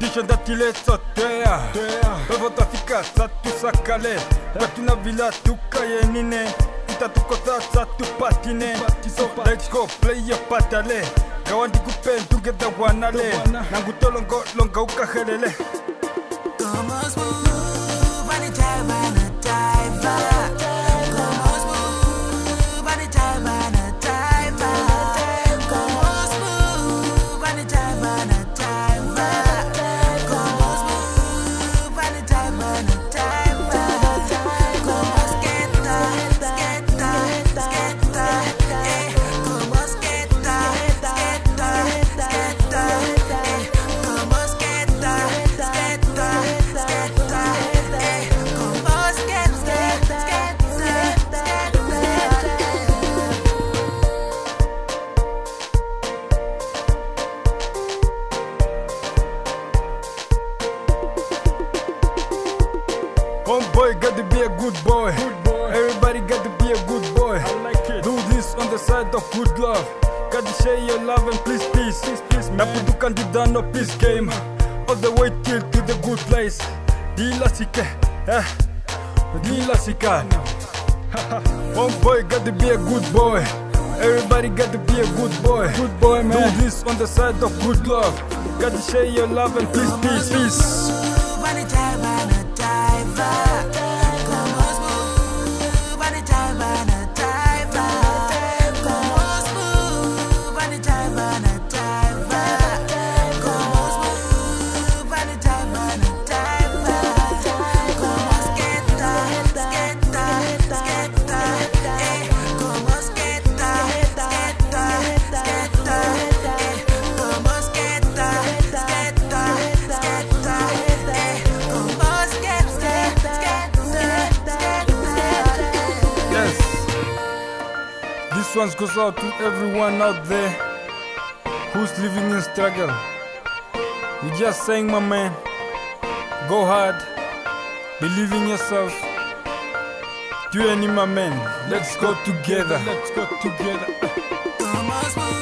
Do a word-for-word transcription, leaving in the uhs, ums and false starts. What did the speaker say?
Competition datile sotea Pevo tafika satu sakale Katuna vila tukaye nine Kita tukota satu patine So let's go play your patale Gawandi kupen together wanale Nanguto longo longa ukahelele Como smooth anytime anytime Como smooth anytime anytime Como smooth anytime anytime Como smooth anytime anytime Como sketa, sketa, sketa eh Como sketa, sketa, sketa eh Como sketa, sketa, sketa eh Como sketa, sketa, sketa Homeboy got to be a good boy. Good boy. Everybody got to be a good boy. I like it. Do this on the side of good love. Got to share your love and please, please, please, please, man. Naputukan di dano peace game. All the way till to the good place. Dila sike, eh? Dila sika. Homeboy got to be a good boy. Everybody got to be a good boy. Good boy, man. Do this on the side of good love. Got to share your love and please, please, please. anytime anytime Como smooth anytime anytime Como smooth anytime anytime Como smooth anytime anytime Como sketa, sketa, sketa eh Como sketa, sketa, sketa eh Como sketa, sketa, sketa eh Como sketa, sketa, sketa Yes. This one goes out to everyone out there who's living in struggle. You just saying, my man, go hard, believe in yourself. You and me, my man, let's go together. Let's go together. Como smooth